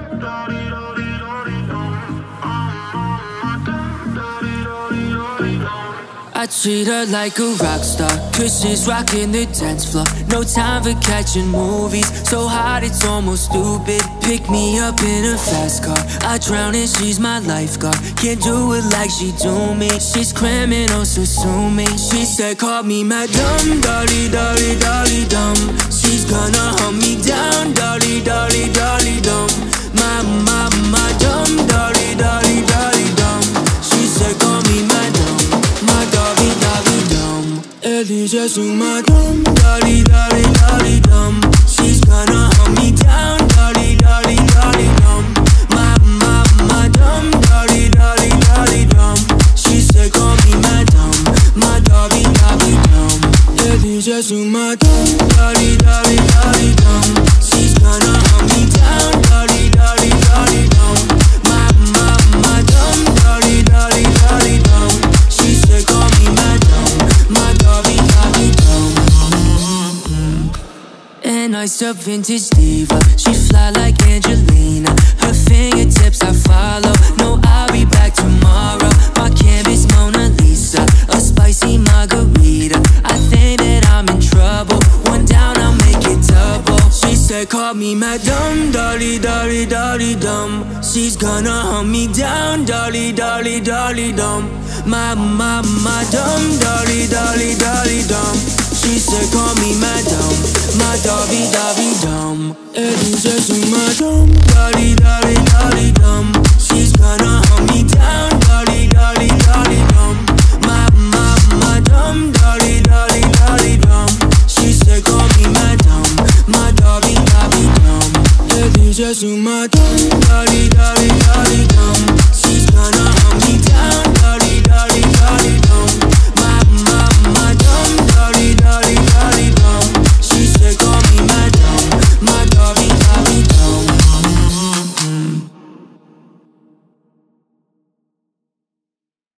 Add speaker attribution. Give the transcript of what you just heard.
Speaker 1: I treat her like a rock star, Chris's rocking the dance floor. No time for catching movies, so hot it's almost stupid. Pick me up in a fast car, I drown and she's my lifeguard. Can't do it like she do me, she's criminal, so sue me. She said call me madam, Dari, Dari, daridam. She's gonna hunt me down, Dari, Dari, daridam. Madam, Dari, Dari, daridam. She said call me madam, elle dit je suis madame, Dari, Dari, daridam. She's gonna hunt me down, Dari, Dari, daridam. Madam, Dari, Dari, daridam. She said call me madam, Dari, daridam. Elle dit je suis madame, Dari, Dari, daridam. She's gonna hunt me down, Dari, Dari, daridam. Madam, Dari, Dari, daridam. She said call me madam, Dari, daridam. And I sub vintage diva, she fly like Angelina. Her fingertips I follow, no I'll be back tomorrow. My canvas Mona Lisa, a spicy margarita. I think that I'm in trouble, one down I'll make it double. She said call me madam, Dari, Dari, daridam. She's gonna hunt me down, Dari, Dari, daridam. Madam, Dari, Dari, daridam. She said call me madam, Dari, daridam. Elle dit je suis madam, Dari, Dari, daridam. She's gonna hunt me down, Dari, Dari, daridam. Madam, Dari, Dari, daridam. She said call me madam, Dari, daridam. Elle dit je suis madam, Dari, Dari, daridam.